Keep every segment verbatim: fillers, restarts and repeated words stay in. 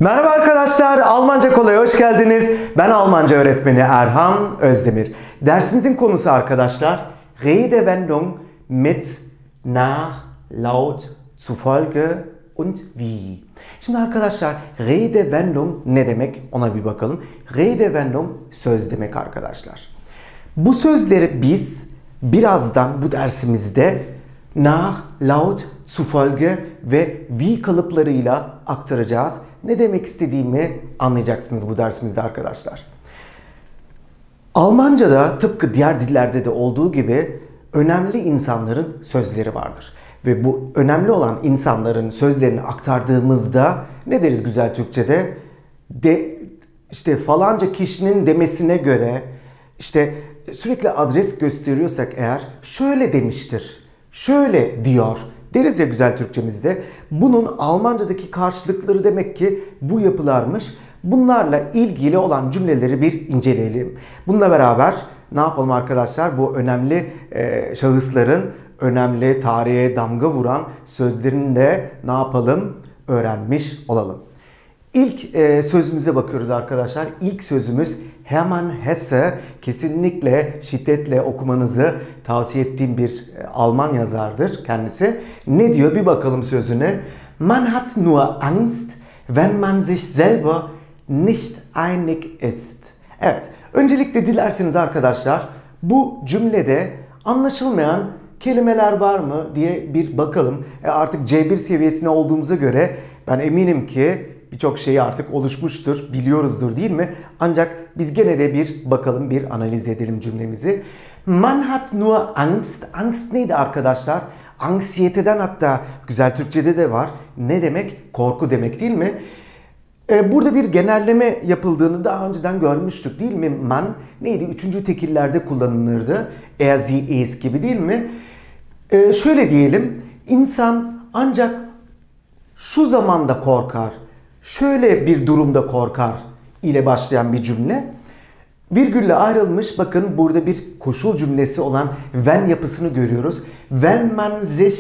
Merhaba arkadaşlar, Almanca Kolay'a hoş geldiniz. Ben Almanca öğretmeni Erhan Özdemir. Dersimizin konusu arkadaşlar, Redewendung mit, nach, laut, zufolge und wie. Şimdi arkadaşlar, Redewendung ne demek ona bir bakalım. Redewendung söz demek arkadaşlar. Bu sözleri biz birazdan bu dersimizde nach, laut, zufolge ve wie kalıplarıyla aktaracağız. Ne demek istediğimi anlayacaksınız bu dersimizde arkadaşlar. Almanca'da tıpkı diğer dillerde de olduğu gibi önemli insanların sözleri vardır. Ve bu önemli olan insanların sözlerini aktardığımızda ne deriz güzel Türkçe'de? De, işte falanca kişinin demesine göre işte sürekli adres gösteriyorsak eğer şöyle demiştir, şöyle diyor deriz ya güzel Türkçemizde. Bunun Almanca'daki karşılıkları demek ki bu yapılarmış. Bunlarla ilgili olan cümleleri bir inceleyelim. Bununla beraber ne yapalım arkadaşlar? Bu önemli e, şahısların önemli tarihe damga vuran sözlerini de ne yapalım? Öğrenmiş olalım. İlk e, sözümüze bakıyoruz arkadaşlar. İlk sözümüz Hermann Hesse. Kesinlikle şiddetle okumanızı tavsiye ettiğim bir e, Alman yazardır kendisi. Ne diyor? Bir bakalım sözüne. Man hat nur Angst, wenn man sich selber nicht einig ist. Evet. Öncelikle dilerseniz arkadaşlar bu cümlede anlaşılmayan kelimeler var mı diye bir bakalım. E artık C bir seviyesine olduğumuza göre ben eminim ki birçok şey artık oluşmuştur, biliyoruzdur değil mi? Ancak biz gene de bir bakalım, bir analiz edelim cümlemizi. Man hat nur Angst. Angst neydi arkadaşlar? Anksiyeteden hatta güzel Türkçe'de de var. Ne demek? Korku demek değil mi? Ee, burada bir genelleme yapıldığını daha önceden görmüştük değil mi? Man neydi? Üçüncü tekillerde kullanılırdı. Er, sie, es gibi değil mi? Ee, şöyle diyelim. İnsan ancak şu zamanda korkar, şöyle bir durumda korkar ile başlayan bir cümle. Virgülle ayrılmış. Bakın burada bir koşul cümlesi olan wenn yapısını görüyoruz. Wenn man sich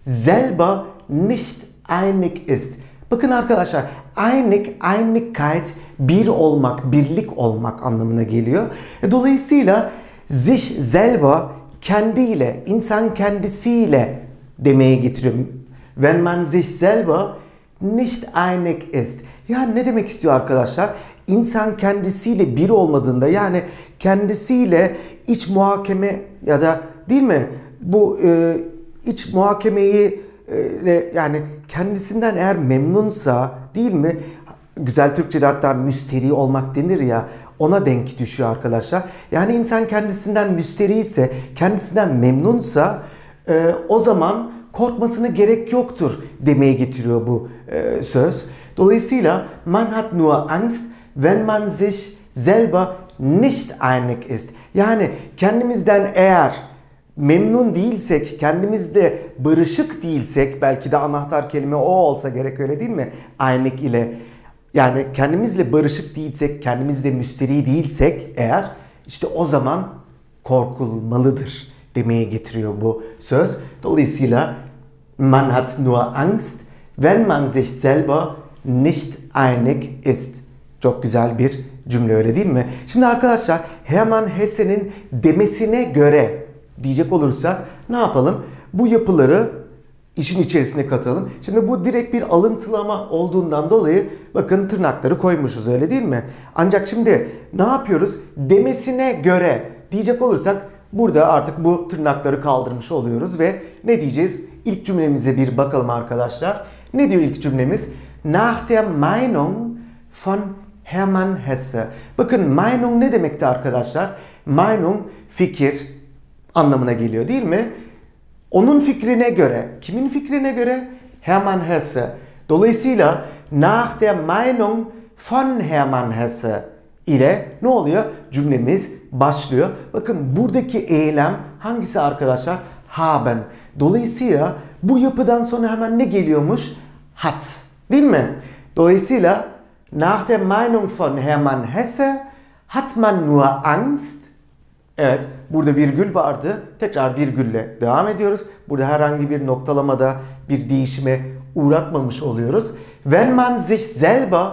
selber nicht einig ist. Bakın arkadaşlar, einig, Einigkeit bir olmak, birlik olmak anlamına geliyor. Dolayısıyla sich selber kendiyle, insan kendisiyle demeye getiriyor. Wenn man sich selber nicht einig ist. Yani ne demek istiyor arkadaşlar? İnsan kendisiyle bir olmadığında, yani kendisiyle iç muhakeme ya da değil mi? Bu e, iç muhakemeyi e, yani kendisinden eğer memnunsa değil mi? Güzel Türkçe'de hatta müsteri olmak denir ya, ona denk düşüyor arkadaşlar. Yani insan kendisinden müsteri ise, kendisinden memnunsa e, o zaman korkmasına gerek yoktur demeye getiriyor bu e, söz. Dolayısıyla man hat nur Angst, wenn man sich selber nicht einig ist. Yani kendimizden eğer memnun değilsek, kendimizde barışık değilsek, belki de anahtar kelime o olsa gerek, öyle değil mi? Einig ile. Yani kendimizle barışık değilsek, kendimizle müsteri değilsek eğer, işte o zaman korkulmalıdır demeye getiriyor bu söz. Dolayısıyla man hat nur Angst, wenn man sich selber nicht einig ist. Çok güzel bir cümle, öyle değil mi? Şimdi arkadaşlar Hermann Hesse'nin demesine göre diyecek olursak ne yapalım? Bu yapıları işin içerisine katalım. Şimdi bu direkt bir alıntılama olduğundan dolayı bakın tırnakları koymuşuz, öyle değil mi? Ancak şimdi ne yapıyoruz? Demesine göre diyecek olursak burada artık bu tırnakları kaldırmış oluyoruz ve ne diyeceğiz? İlk cümlemize bir bakalım arkadaşlar. Ne diyor ilk cümlemiz? Nach der Meinung von Hermann Hesse. Bakın Meinung ne demekti arkadaşlar? Meinung fikir anlamına geliyor değil mi? Onun fikrine göre. Kimin fikrine göre? Hermann Hesse. Dolayısıyla nach der Meinung von Hermann Hesse ile ne oluyor? Cümlemiz başlıyor. Bakın buradaki eylem hangisi arkadaşlar? Haben. Dolayısıyla bu yapıdan sonra hemen ne geliyormuş? Hat. Değil mi? Dolayısıyla nach der Meinung von Hermann Hesse hat man nur Angst. Evet, burada virgül vardı. Tekrar virgülle devam ediyoruz. Burada herhangi bir noktalamada bir değişime uğratmamış oluyoruz. Wenn man sich selber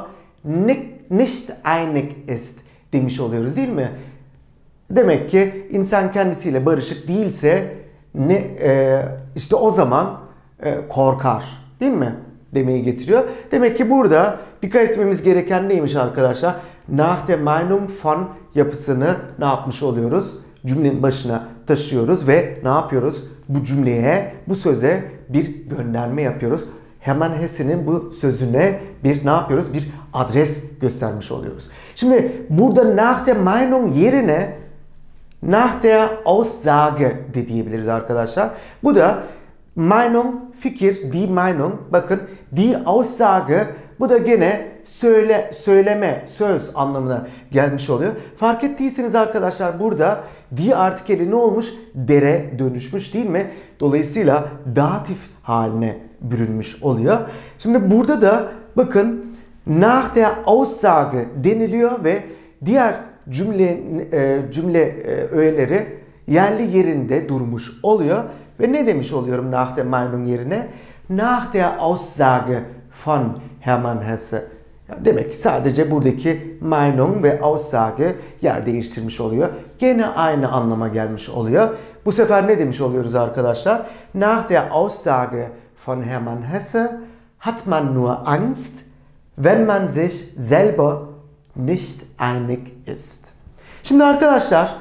nicht einig ist demiş oluyoruz değil mi? Demek ki insan kendisiyle barışık değilse ne e, işte o zaman e, korkar değil mi? Demeyi getiriyor. Demek ki burada dikkat etmemiz gereken neymiş arkadaşlar? Nach der Meinung von yapısını ne yapmış oluyoruz? Cümlenin başına taşıyoruz ve ne yapıyoruz? Bu cümleye, bu söze bir gönderme yapıyoruz. Hermann Hesse'nin bu sözüne bir ne yapıyoruz? Bir adres göstermiş oluyoruz. Şimdi burada nach der Meinung yerine nach der Aussage de diyebiliriz arkadaşlar. Bu da Meinung, fikir, die Meinung. Bakın die Aussage bu da gene söyle, söyleme, söz anlamına gelmiş oluyor. Fark ettiyseniz arkadaşlar burada die artikeli ne olmuş? Dere dönüşmüş değil mi? Dolayısıyla datif haline bürünmüş oluyor. Şimdi burada da bakın nach der Aussage deniliyor ve diğer cümle cümle öğeleri yerli yerinde durmuş oluyor. Ve ne demiş oluyorum nach der Meinung yerine? Nach der Aussage von Hermann Hesse. Demek ki sadece buradaki Meinung ve Aussage yer değiştirmiş oluyor. Gene aynı anlama gelmiş oluyor. Bu sefer ne demiş oluyoruz arkadaşlar? Nach der Aussage von Hermann Hesse hat man nur Angst, wenn man sich selber nicht einig ist. Şimdi arkadaşlar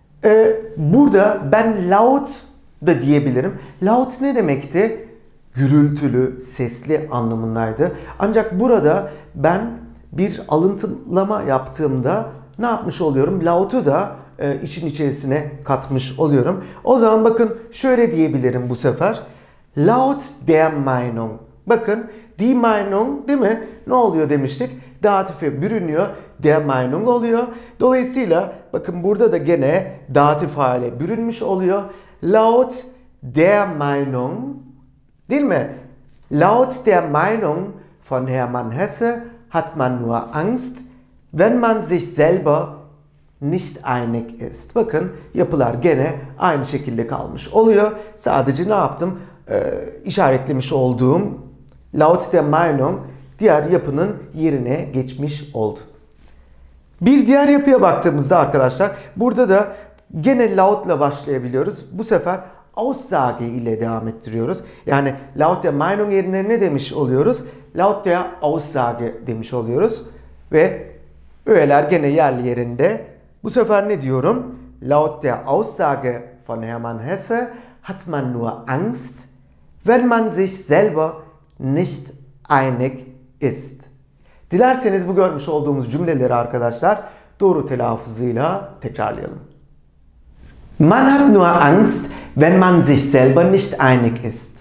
e, burada ben laut da diyebilirim. Laut ne demekti? Gürültülü, sesli anlamındaydı. Ancak burada ben bir alıntılama yaptığımda ne yapmış oluyorum? Laut'u da e, için içerisine katmış oluyorum. O zaman bakın şöyle diyebilirim bu sefer. Laut der Meinung. Bakın die Meinung değil mi? Ne oluyor demiştik? Datife bürünüyor. Der Meinung oluyor. Dolayısıyla bakın burada da gene datif hale bürünmüş oluyor. Laut der Meinung değil mi? Laut der Meinung von Hermann Hesse hat man nur Angst, wenn man sich selber nicht einig ist. Bakın yapılar gene aynı şekilde kalmış oluyor. Sadece ne yaptım? Ee, işaretlemiş olduğum laut der Meinung diğer yapının yerine geçmiş oldu. Bir diğer yapıya baktığımızda arkadaşlar burada da gene lautla başlayabiliyoruz. Bu sefer Aussage ile devam ettiriyoruz. Yani laut der Meinung yerine ne demiş oluyoruz? Laut der Aussage demiş oluyoruz. Ve öğeler gene yerli yerinde. Bu sefer ne diyorum? Laut der Aussage von Hermann Hesse hat man nur Angst, wenn man sich selber nicht einig ist. Dilerseniz bu görmüş olduğumuz cümleleri arkadaşlar doğru telaffuzuyla tekrarlayalım. Man hat nur Angst, wenn man sich selber nicht einig ist.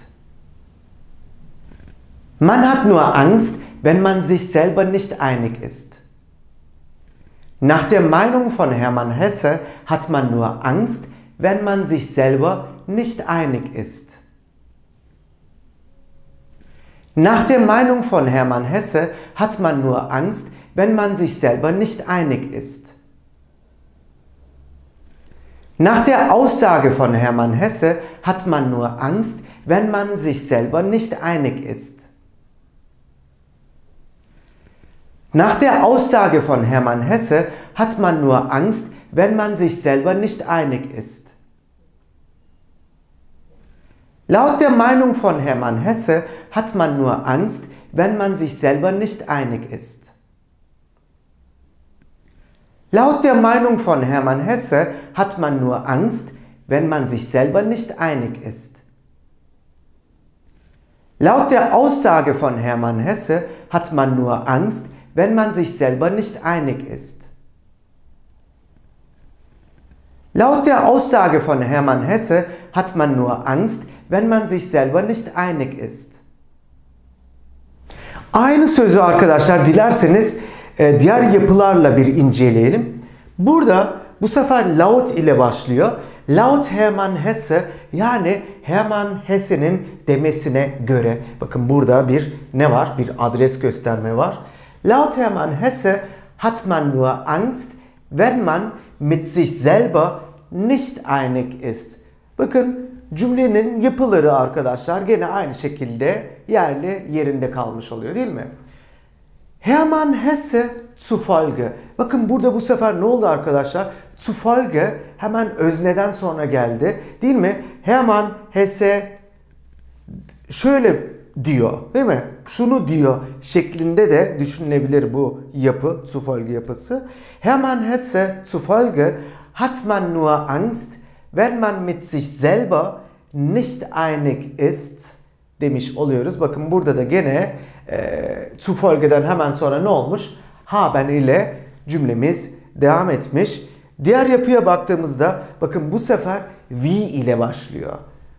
Man hat nur Angst, wenn man sich selber nicht einig ist. Nach der Meinung von Hermann Hesse hat man nur Angst, wenn man sich selber nicht einig ist. Nach der Meinung von Hermann Hesse hat man nur Angst, wenn man sich selber nicht einig ist. Nach der Aussage von Hermann Hesse hat man nur Angst, wenn man sich selber nicht einig ist. Nach der Aussage von Hermann Hesse hat man nur Angst, wenn man sich selber nicht einig ist. Laut der Meinung von Hermann Hesse hat man nur Angst, wenn man sich selber nicht einig ist. Laut der Meinung von Hermann Hesse hat man nur Angst, wenn man sich selber nicht einig ist. Laut der Aussage von Hermann Hesse hat man nur Angst, wenn man sich selber nicht einig ist. Laut der Aussage von Hermann Hesse hat man nur Angst, wenn man sich selber nicht einig ist. Aynı sözü arkadaşlar dilerseniz diğer yapılarla bir inceleyelim. Burada bu sefer laut ile başlıyor. Laut Hermann Hesse yani Hermann Hesse'nin demesine göre. Bakın burada bir ne var? Bir adres gösterme var. Laut Hermann Hesse hat man nur Angst, wenn man mit sich selber nicht einig ist. Bakın cümlenin yapıları arkadaşlar gene aynı şekilde yerli yerinde kalmış oluyor değil mi? Hermann Hesse zufolge. Bakın burada bu sefer ne oldu arkadaşlar? Zufolge hemen özneden sonra geldi. Değil mi? Hermann Hesse şöyle diyor. Değil mi? Şunu diyor şeklinde de düşünülebilir bu yapı. Zufolge yapısı. Hermann Hesse zufolge hat man nur Angst, wenn man mit sich selber nicht einig ist demiş oluyoruz. Bakın burada da gene e, zufolge'den hemen sonra ne olmuş? Haben ile cümlemiz devam etmiş. Diğer yapıya baktığımızda bakın bu sefer wie ile başlıyor.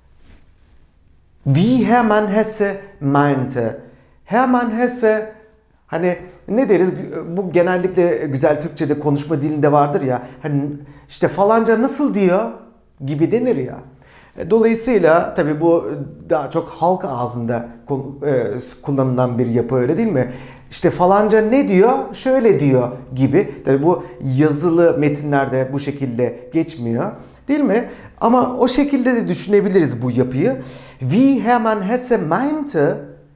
Wie Hermann Hesse meinte. Hermann Hesse hani ne deriz? Bu genellikle güzel Türkçe'de konuşma dilinde vardır ya. Hani işte falanca nasıl diyor gibi denir ya. Dolayısıyla tabii bu daha çok halk ağzında kullanılan bir yapı, öyle değil mi? İşte falanca ne diyor? Şöyle diyor gibi. Tabii bu yazılı metinlerde bu şekilde geçmiyor. Değil mi? Ama o şekilde de düşünebiliriz bu yapıyı. Wie Hermann Hesse meinte,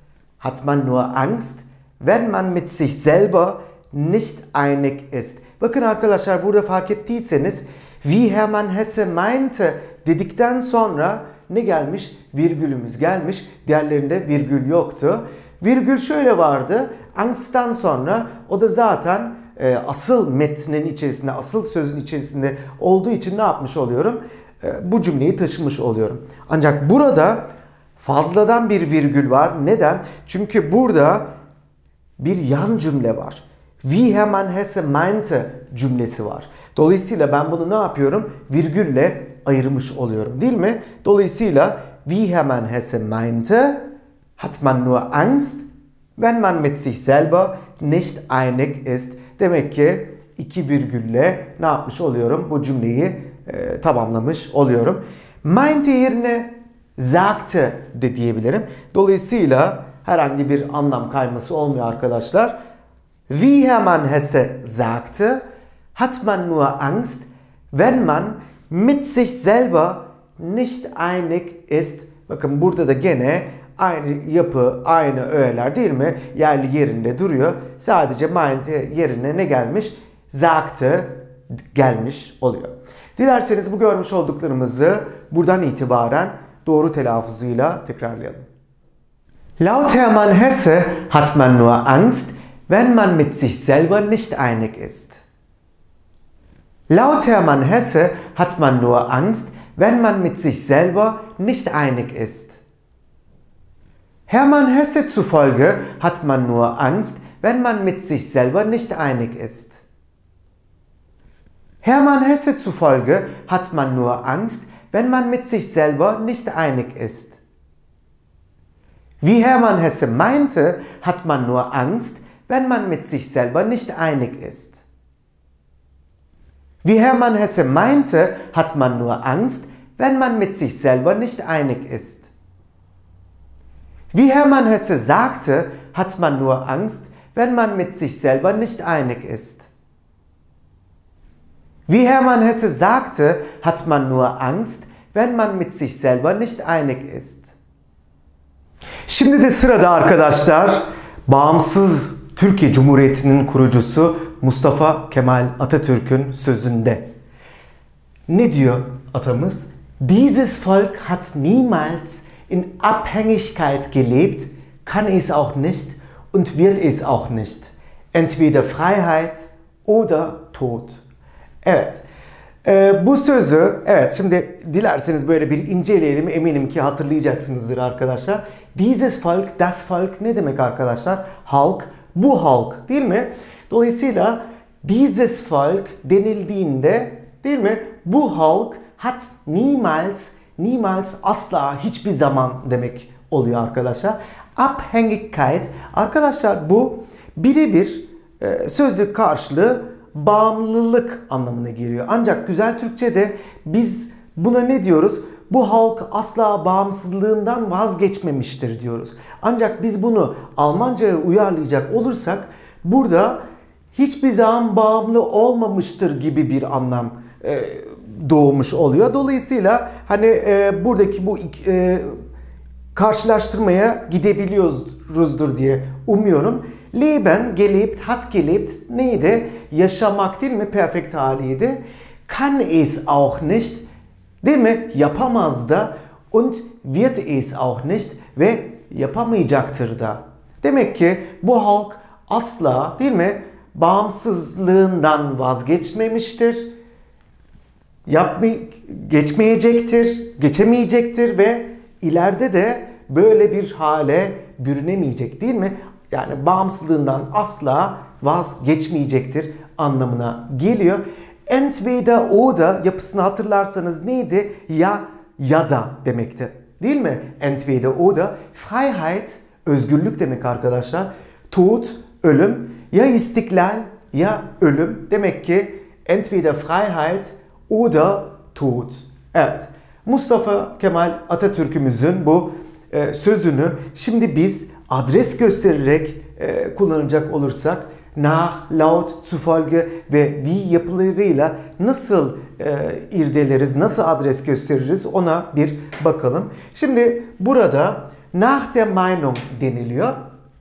hat man nur Angst, wenn man mit sich selber nicht einig ist. Bakın arkadaşlar burada fark ettiyseniz wie Hermann Hesse meinte dedikten sonra ne gelmiş? Virgülümüz gelmiş. Diğerlerinde virgül yoktu. Virgül şöyle vardı. Angst'tan sonra o da zaten e, asıl metnin içerisinde, asıl sözün içerisinde olduğu için ne yapmış oluyorum? E, bu cümleyi taşımış oluyorum. Ancak burada fazladan bir virgül var. Neden? Çünkü burada bir yan cümle var. Wie Hermann Hesse meinte cümlesi var. Dolayısıyla ben bunu ne yapıyorum? Virgülle ayırmış oluyorum, değil mi? Dolayısıyla wie Hermann Hesse meinte, hat man nur Angst, wenn man mit sich selber nicht einig ist. Demek ki iki virgülle ne yapmış oluyorum? Bu cümleyi e, tamamlamış oluyorum. Meinte yerine sagte de diyebilirim. Dolayısıyla herhangi bir anlam kayması olmuyor arkadaşlar. Wie Hermann Hesse sagte, hat man nur Angst, wenn man mit sich selber nicht einig ist. Bakın burada da gene aynı yapı, aynı öğeler değil mi? Yerli yerinde duruyor. Sadece meinte yerine ne gelmiş? Sagte gelmiş oluyor. Dilerseniz bu görmüş olduklarımızı buradan itibaren doğru telaffuzuyla tekrarlayalım. Laut Hermann Hesse hat man nur Angst, wenn man mit sich selber nicht einig ist. Laut Hermann Hesse hat man nur Angst, wenn man mit sich selber nicht einig ist. Hermann Hesse zufolge hat man nur Angst, wenn man mit sich selber nicht einig ist. Hermann Hesse zufolge hat man nur Angst, wenn man mit sich selber nicht einig ist. Wie Hermann Hesse meinte, hat man nur Angst, wenn man mit sich selber nicht einig ist. Wie Hermann Hesse meinte, hat man nur Angst, wenn man mit sich selber nicht einig ist. Wie Hermann Hesse sagte, hat man nur Angst, wenn man mit sich selber nicht einig ist. Wie Hermann Hesse sagte, hat man nur Angst, wenn man mit sich selber nicht einig ist. Şimdi de sırada arkadaşlar bağımsız Türkiye Cumhuriyeti'nin kurucusu Mustafa Kemal Atatürk'ün sözünde. Ne diyor atamız? Dieses Volk hat niemals in Abhängigkeit gelebt, kann es auch nicht und wird es auch nicht. Entweder Freiheit oder Tod. Evet. Ee, bu sözü, evet şimdi dilerseniz böyle bir inceleyelim, eminim ki hatırlayacaksınızdır arkadaşlar. Dieses Volk, das Volk ne demek arkadaşlar? Halk, bu halk değil mi? Dolayısıyla dieses Volk denildiğinde değil mi? Bu halk hat niemals, niemals asla, hiçbir zaman demek oluyor arkadaşlar. Abhängigkeit, arkadaşlar bu birebir e, sözlük karşılığı bağımlılık anlamına geliyor. Ancak güzel Türkçe'de biz buna ne diyoruz? Bu halk asla bağımsızlığından vazgeçmemiştir diyoruz. Ancak biz bunu Almanca'ya uyarlayacak olursak burada hiçbir zaman bağımlı olmamıştır gibi bir anlam e, doğmuş oluyor. Dolayısıyla hani e, buradaki bu e, karşılaştırmaya gidebiliyoruzdur diye umuyorum. leben, gelebt, hat gelebt neydi? Yaşamak değil mi? Perfekt haliydi. Kann es auch nicht, değil mi? Yapamaz da und wird es auch nicht ve yapamayacaktır da. Demek ki bu halk asla değil mi? Bağımsızlığından vazgeçmemiştir. Yapmay geçmeyecektir, geçemeyecektir ve ileride de böyle bir hale bürünemeyecek değil mi? Yani bağımsızlığından asla vazgeçmeyecektir anlamına geliyor. Entweder oder yapısını hatırlarsanız neydi? Ya ya da demekti. Değil mi? Entweder oder. Freiheit özgürlük demek arkadaşlar. Tod ölüm. Ya istiklal ya ölüm. Demek ki entweder Freiheit oder Tod. Evet. Mustafa Kemal Atatürk'ümüzün bu e, sözünü şimdi biz adres göstererek e, kullanacak olursak nach, laut, zufolge ve wie yapılarıyla nasıl e, irdeleriz, nasıl adres gösteririz ona bir bakalım. Şimdi burada nach der Meinung deniliyor.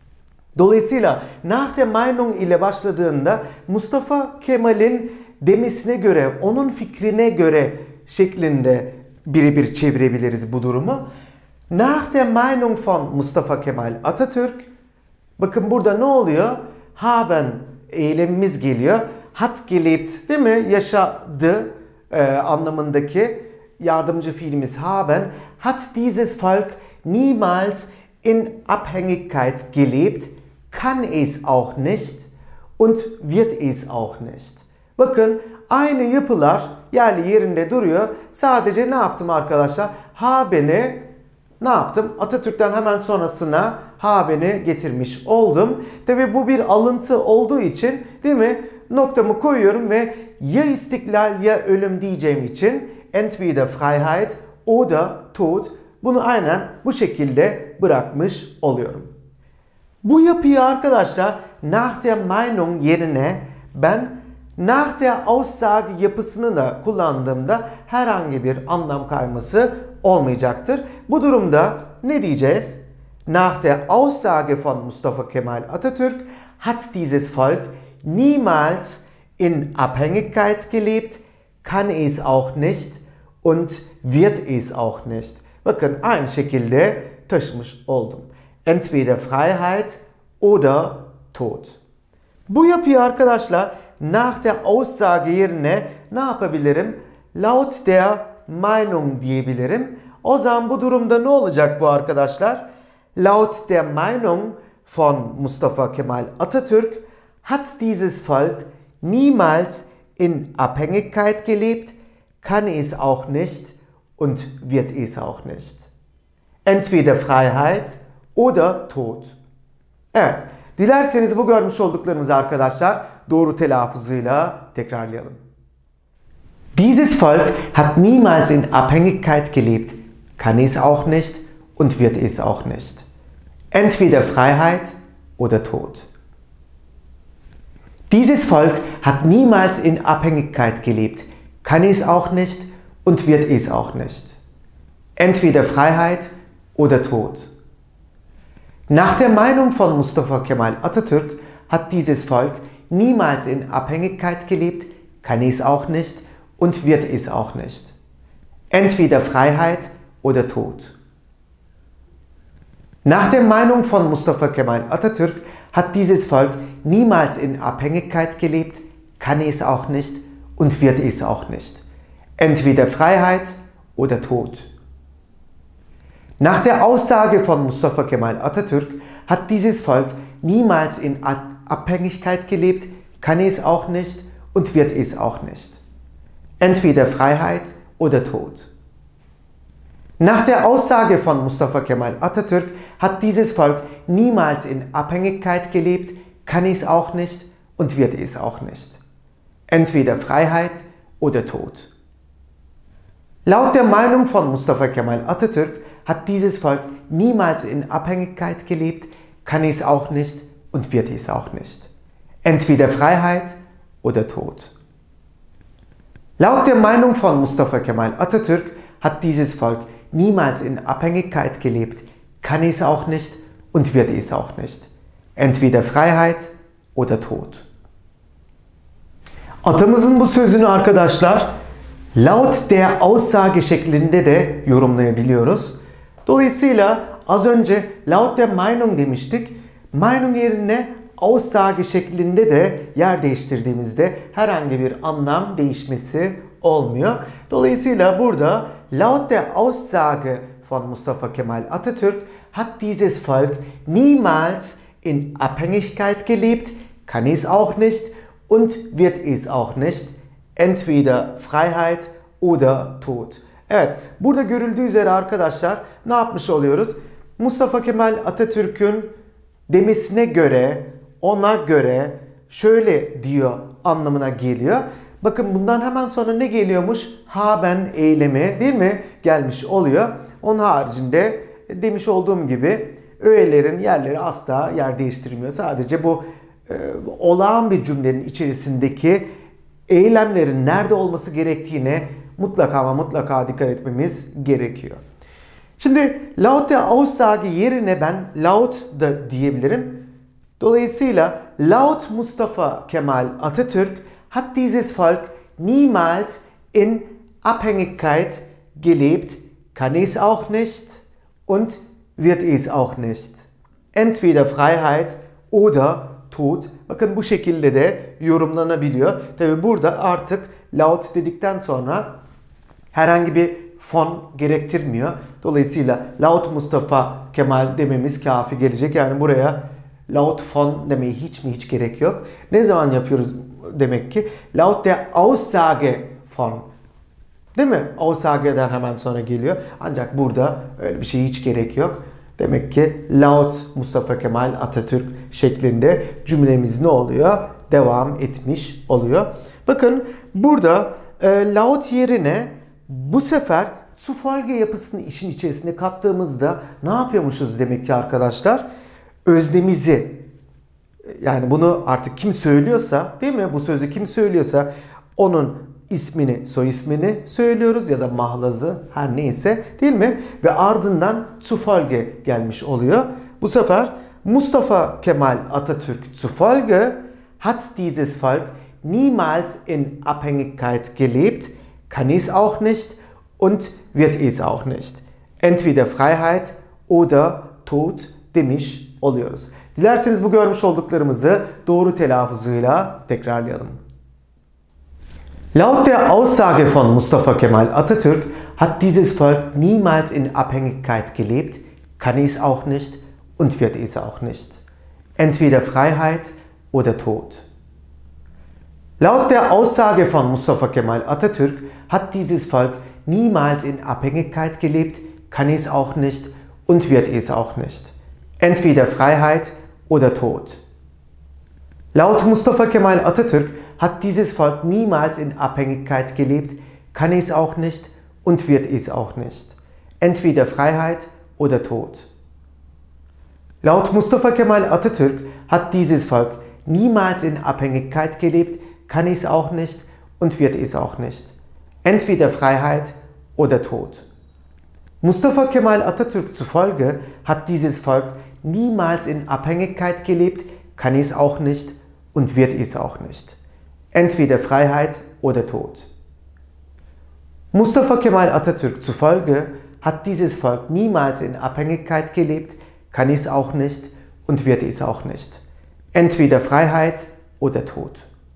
Dolayısıyla nach der Meinung ile başladığında Mustafa Kemal'in demesine göre, onun fikrine göre şeklinde birebir çevirebiliriz bu durumu. Nach der Meinung von Mustafa Kemal Atatürk, bakın burada ne oluyor? Haben eylemimiz geliyor. Hat gelebt değil mi? Yaşadı e, anlamındaki yardımcı fiilimiz haben. Hat dieses Volk niemals in Abhängigkeit gelebt, kann es auch nicht und wird es auch nicht. Bakın aynı yapılar yerli yerinde duruyor. Sadece ne yaptım arkadaşlar? Haben'i ne yaptım? Atatürk'ten hemen sonrasına haben'i getirmiş oldum. Tabi bu bir alıntı olduğu için değil mi? Noktamı koyuyorum ve ya istiklal ya ölüm diyeceğim için entweder Freiheit oder Tod, bunu aynen bu şekilde bırakmış oluyorum. Bu yapıyı arkadaşlar nach der Meinung yerine ben nach der Aussage yapısını da kullandığımda herhangi bir anlam kayması olmayacaktır. Bu durumda ne diyeceğiz? Nach der Aussage von Mustafa Kemal Atatürk hat dieses Volk niemals in Abhängigkeit gelebt, kann es auch nicht und wird es auch nicht. Bakın aynı şekilde taşımış oldum. Entweder Freiheit oder Tod. Bu yapıyı arkadaşlar nach der Aussage yerine ne yapabilirim? Laut der Meinung diyebilirim. O zaman bu durumda ne olacak bu arkadaşlar? Laut der Meinung von Mustafa Kemal Atatürk hat dieses Volk niemals in Abhängigkeit gelebt, kann es auch nicht und wird es auch nicht. Entweder Freiheit oder Tod. Evet, dilerseniz bu görmüş olduklarımızı arkadaşlar doğru telaffuzuyla tekrarlayalım. Dieses Volk hat niemals in Abhängigkeit gelebt, kann es auch nicht und wird es auch nicht. Entweder Freiheit oder Tod. Dieses Volk hat niemals in Abhängigkeit gelebt, kann es auch nicht und wird es auch nicht. Entweder Freiheit oder Tod. Nach der Meinung von Mustafa Kemal Atatürk hat dieses Volk niemals in Abhängigkeit gelebt, kann es auch nicht und wird es auch nicht. Entweder Freiheit oder Tod. Nach der Meinung von Mustafa Kemal Atatürk hat dieses Volk niemals in Abhängigkeit gelebt, kann es auch nicht und wird es auch nicht. Entweder Freiheit oder Tod. Nach der Aussage von Mustafa Kemal Atatürk hat dieses Volk niemals in Abhängigkeit gelebt, kann es auch nicht und wird es auch nicht. Entweder Freiheit oder Tod. Nach der Aussage von Mustafa Kemal Atatürk hat dieses Volk niemals in Abhängigkeit gelebt, kann es auch nicht und wird es auch nicht. Entweder Freiheit oder Tod. Laut der Meinung von Mustafa Kemal Atatürk hat dieses Volk niemals in Abhängigkeit gelebt, kann es auch nicht und wird es auch nicht. Entweder Freiheit oder Tod. Laut der Meinung von Mustafa Kemal Atatürk hat dieses Volk niemals in Abhängigkeit gelebt, kann es auch nicht und wird es auch nicht. Entweder Freiheit oder Tod. Atamızın bu sözünü arkadaşlar laut der Aussage şeklinde de yorumlayabiliyoruz. Dolayısıyla az önce laut der Meinung demiştik. Meinung yerine Aussage şeklinde de yer değiştirdiğimizde herhangi bir anlam değişmesi olmuyor. Dolayısıyla burada laut der Aussage von Mustafa Kemal Atatürk hat dieses Volk niemals in Abhängigkeit gelebt, kann es auch nicht und wird es auch nicht. Entweder Freiheit oder Tod. Evet, burada görüldüğü üzere arkadaşlar ne yapmış oluyoruz? Mustafa Kemal Atatürk'ün demesine göre, ona göre şöyle diyor anlamına geliyor. Bakın bundan hemen sonra ne geliyormuş? Haben eylemi değil mi? Gelmiş oluyor. Onun haricinde demiş olduğum gibi öğelerin yerleri asla yer değiştirmiyor. Sadece bu e, olağan bir cümlenin içerisindeki eylemlerin nerede olması gerektiğine mutlaka ama mutlaka dikkat etmemiz gerekiyor. Şimdi laut der Aussage yerine ben laut da diyebilirim. Dolayısıyla laut Mustafa Kemal Atatürk hat dieses Volk niemals in Abhängigkeit gelebt, kann es auch nicht und wird es auch nicht. Entweder Freiheit oder Tod. Bakın bu şekilde de yorumlanabiliyor. Tabi burada artık laut dedikten sonra herhangi bir fon gerektirmiyor. Dolayısıyla laut Mustafa Kemal dememiz kafi gelecek. Yani buraya laut fon demeye hiç mi hiç gerek yok. Ne zaman yapıyoruz demek ki? Laut der Aussage von. Değil mi? Aussage'den hemen sonra geliyor. Ancak burada öyle bir şey hiç gerek yok. Demek ki laut Mustafa Kemal Atatürk şeklinde cümlemiz ne oluyor? Devam etmiş oluyor. Bakın burada e, laut yerine bu sefer zufolge yapısını işin içerisine kattığımızda ne yapıyormuşuz demek ki arkadaşlar? Öznemizi, yani bunu artık kim söylüyorsa değil mi? Bu sözü kim söylüyorsa onun ismini, soy ismini söylüyoruz ya da mahlazı her neyse değil mi? Ve ardından zufolge gelmiş oluyor. Bu sefer Mustafa Kemal Atatürk zufolge hat dieses Volk niemals in Abhängigkeit gelebt, kann es auch nicht und wird es auch nicht. Entweder Freiheit oder Tod demiş oluyoruz. Dilerseniz bu görmüş olduklarımızı doğru telaffuzuyla tekrarlayalım. Laut der Aussage von Mustafa Kemal Atatürk hat dieses Volk niemals in Abhängigkeit gelebt, kann es auch nicht und wird es auch nicht. Entweder Freiheit oder Tod. Laut der Aussage von Mustafa Kemal Atatürk hat dieses Volk niemals in Abhängigkeit gelebt, kann es auch nicht und wird es auch nicht. Entweder Freiheit oder Tod. Laut Mustafa Kemal Atatürk hat dieses Volk niemals in Abhängigkeit gelebt, kann es auch nicht und wird es auch nicht. Entweder Freiheit oder Tod. Laut Mustafa Kemal Atatürk hat dieses Volk niemals in Abhängigkeit gelebt, kann es auch nicht und wird es auch nicht. Entweder Freiheit oder Tod. Mustafa Kemal Atatürk zufolge hat dieses Volk niemals in Abhängigkeit gelebt, kann es auch nicht und wird es auch nicht. Entweder Freiheit oder Tod. Mustafa Kemal Atatürk zufolge hat dieses Volk niemals in Abhängigkeit gelebt, kann es auch nicht und wird es auch nicht. Entweder Freiheit oder Tod.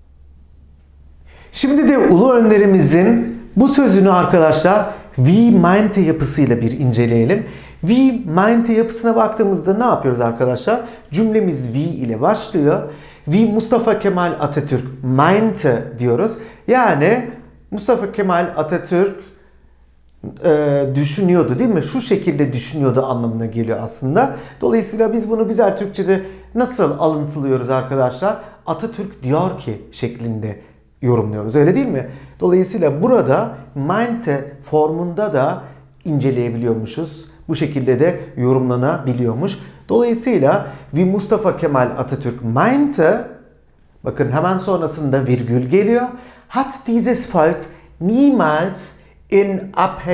Şimdi de ulu önderimizin bu sözünü arkadaşlar wie meinte yapısıyla bir inceleyelim. Wie meinte yapısına baktığımızda ne yapıyoruz arkadaşlar? Cümlemiz wie ile başlıyor. Wie Mustafa Kemal Atatürk meinte diyoruz. Yani Mustafa Kemal Atatürk e, düşünüyordu değil mi? Şu şekilde düşünüyordu anlamına geliyor aslında. Dolayısıyla biz bunu güzel Türkçe'de nasıl alıntılıyoruz arkadaşlar? Atatürk diyor ki şeklinde yorumluyoruz. Öyle değil mi? Dolayısıyla burada meinte formunda da inceleyebiliyormuşuz. Bu şekilde de yorumlanabiliyormuş. Dolayısıyla wie Mustafa Kemal Atatürk meinte, bakın hemen sonrasında virgül geliyor. Hat dieses Volk niemals in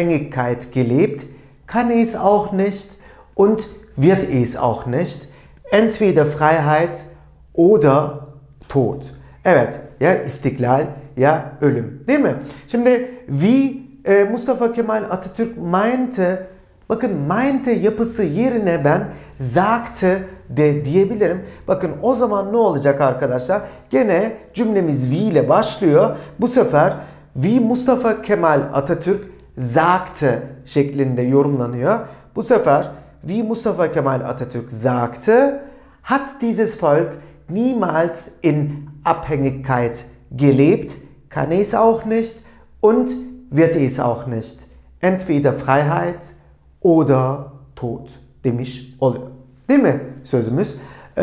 Abhängigkeit gelebt, kann es auch nicht und wird es auch nicht. Entweder Freiheit oder Tod. Evet, ya istiklal ya ölüm. Değil mi? Şimdi wie e, Mustafa Kemal Atatürk meinte, bakın meinte yapısı yerine ben sagte de diyebilirim. Bakın o zaman ne olacak arkadaşlar? Gene cümlemiz wie ile başlıyor. Bu sefer wie Mustafa Kemal Atatürk sagte şeklinde yorumlanıyor. Bu sefer wie Mustafa Kemal Atatürk sagte, hat dieses Volk niemals in Abhängigkeit gelebt, kann es auch nicht und wird es auch nicht. Entweder Freiheit oder Tod demiş oluyor. Değil mi sözümüz?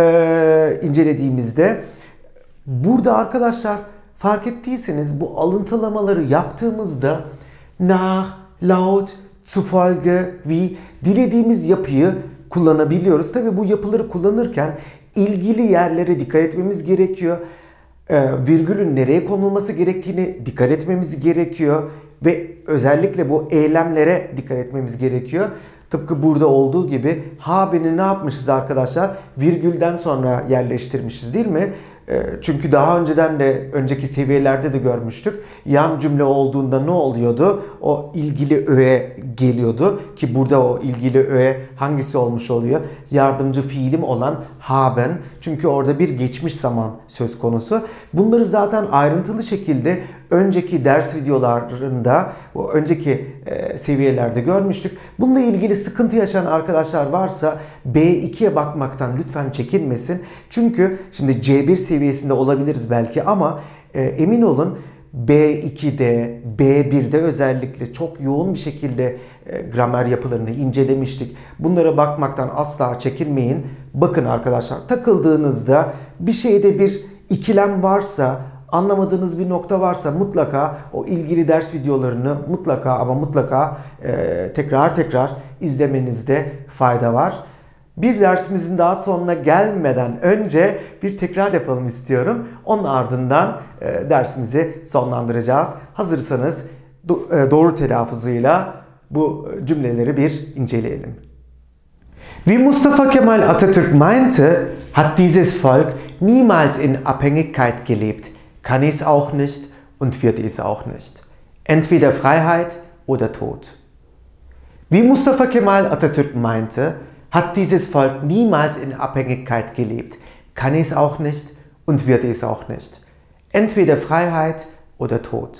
Ee, incelediğimizde burada arkadaşlar fark ettiyseniz bu alıntılamaları yaptığımızda nach, laut, zufolge, wie dilediğimiz yapıyı kullanabiliyoruz. Tabi bu yapıları kullanırken ilgili yerlere dikkat etmemiz gerekiyor. Ee, virgülün nereye konulması gerektiğini dikkat etmemiz gerekiyor. Ve özellikle bu eylemlere dikkat etmemiz gerekiyor. Tıpkı burada olduğu gibi habe'ni ne yapmışız arkadaşlar? Virgülden sonra yerleştirmişiz değil mi? Çünkü daha önceden de önceki seviyelerde de görmüştük. Yan cümle olduğunda ne oluyordu? O ilgili öğe geliyordu ki burada o ilgili öğe hangisi olmuş oluyor? Yardımcı fiilim olan haben. Çünkü orada bir geçmiş zaman söz konusu. Bunları zaten ayrıntılı şekilde önceki ders videolarında, bu önceki e, seviyelerde görmüştük. Bununla ilgili sıkıntı yaşayan arkadaşlar varsa B iki'ye bakmaktan lütfen çekinmesin. Çünkü şimdi C bir seviyesinde olabiliriz belki ama e, emin olun B iki'de, B bir'de özellikle çok yoğun bir şekilde e, gramer yapılarını incelemiştik. Bunlara bakmaktan asla çekinmeyin. Bakın arkadaşlar, takıldığınızda bir şeyde bir ikilem varsa, anlamadığınız bir nokta varsa mutlaka o ilgili ders videolarını mutlaka ama mutlaka e, tekrar tekrar izlemenizde fayda var. Bir dersimizin daha sonuna gelmeden önce bir tekrar yapalım istiyorum. Onun ardından e, dersimizi sonlandıracağız. Hazırsanız do, e, doğru telaffuzuyla bu cümleleri bir inceleyelim. Wie Mustafa Kemal Atatürk meinte, hat dieses Volk niemals in Abhängigkeit gelebt. Kann es auch nicht und wird es auch nicht. Entweder Freiheit oder Tod. Wie Mustafa Kemal Atatürk meinte, hat dieses Volk niemals in Abhängigkeit gelebt. Kann es auch nicht und wird es auch nicht. Entweder Freiheit oder Tod.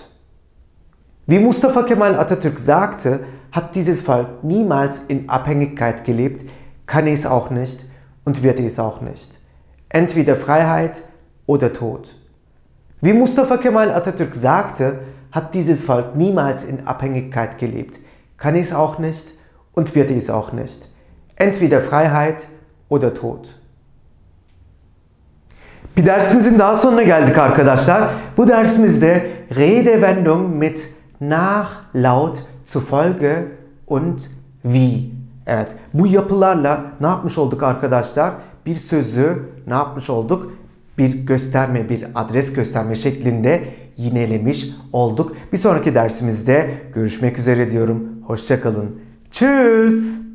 Wie Mustafa Kemal Atatürk sagte, hat dieses Volk niemals in Abhängigkeit gelebt, kann es auch nicht und wird es auch nicht. Entweder Freiheit oder Tod. Wie Mustafa Kemal Atatürk sagte, hat dieses Volk niemals in Abhängigkeit gelebt, kann es auch nicht und wird es auch nicht. Entweder Freiheit oder Tod. Bir dersimizin daha sonuna geldik arkadaşlar. Bu dersimizde Redewendung mit nach, laut, zufolge und wie. Evet, bu yapılarla ne yapmış olduk arkadaşlar? Bir sözü ne yapmış olduk? Bir gösterme, bir adres gösterme şeklinde yinelemiş olduk. Bir sonraki dersimizde görüşmek üzere diyorum. Hoşça kalın. Tschüss.